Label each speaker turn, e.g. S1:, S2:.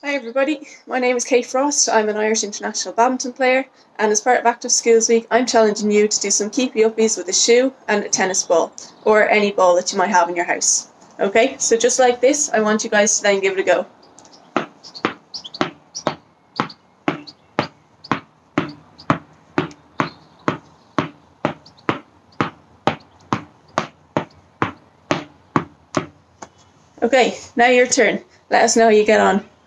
S1: Hi everybody, my name is Kate Frost. I'm an Irish international badminton player, and as part of Active Skills Week I'm challenging you to do some keepy uppies with a shoe and a tennis ball, or any ball that you might have in your house. Okay, so just like this, I want you guys to then give it a go. Okay, now your turn. Let us know how you get on.